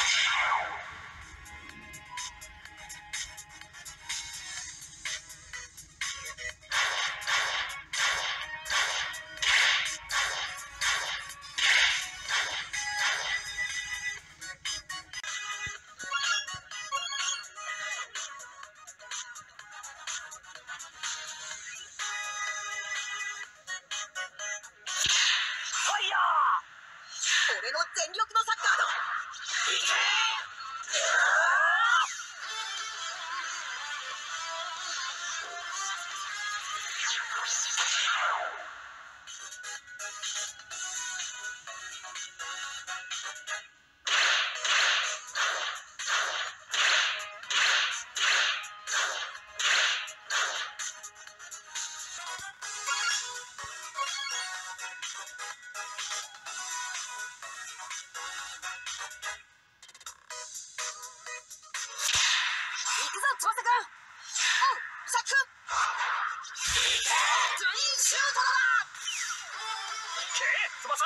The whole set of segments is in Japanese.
俺の全力のサッカーだ。いけ翼くん、サックツインシュートだ。 け翼。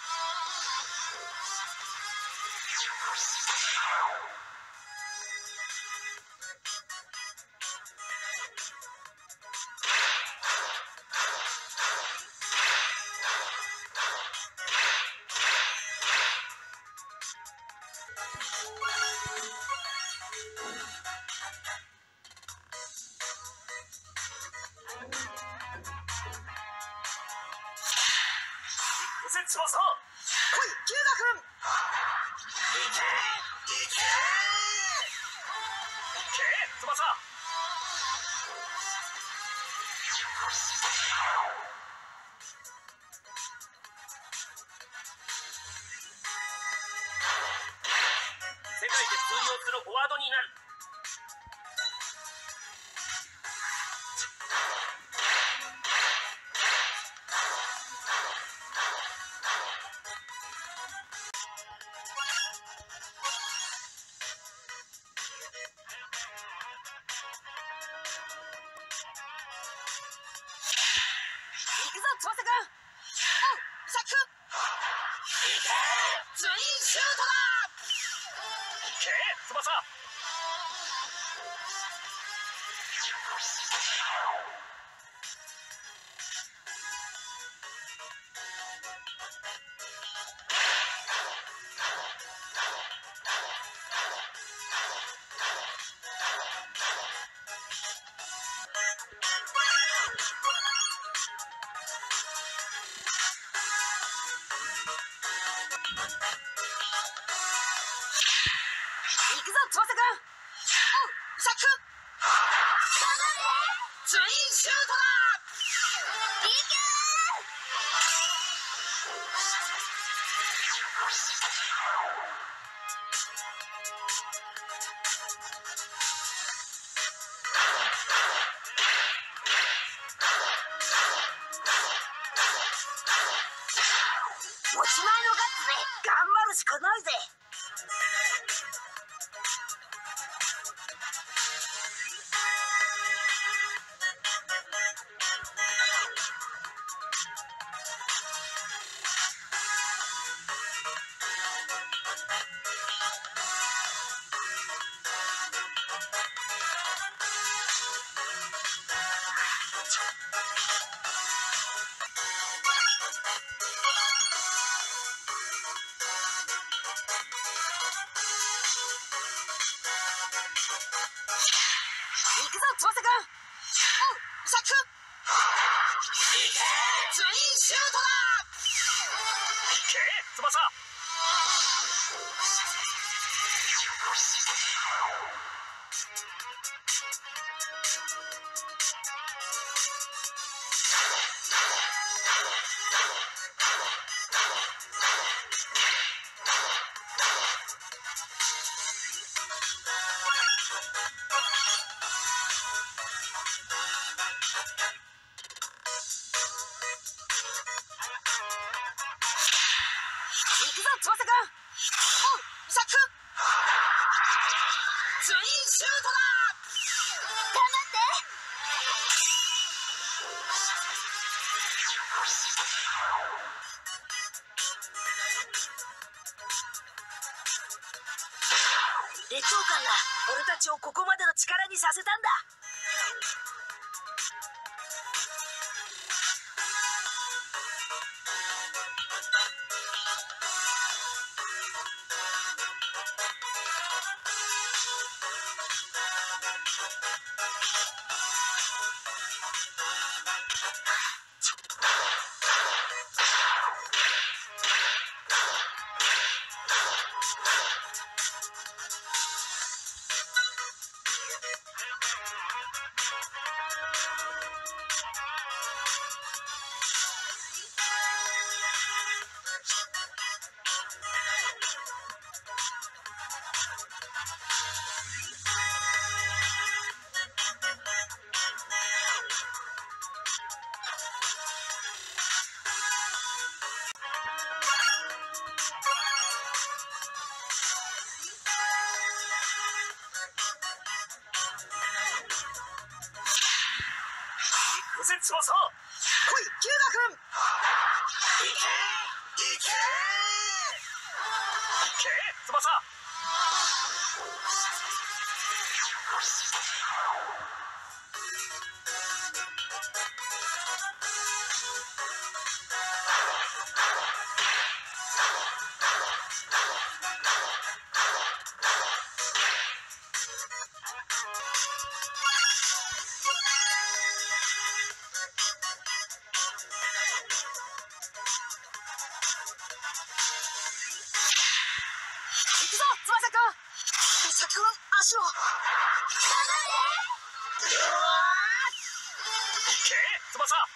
翼。 来い、キューガ君。いけいけ翼。世界で通用するフォワードになる。 行くぞ翼くん。サックツインシュートだ。 翼。 行くぞ翼くん。サックツインシュートだ。いけ持ち前のガッツで頑張るしかないぜ。行くぞ翼くん。サックツインシュートだ。 翼。 行くぞ翼くん。サックツインシュートだ。頑張って。 劣等感が俺たちをここまでの力にさせたんだ。 翼、 来い、キュウガ君。 いけ翼。 行くぞ、翼くん。翼くん、足を。 いけ翼。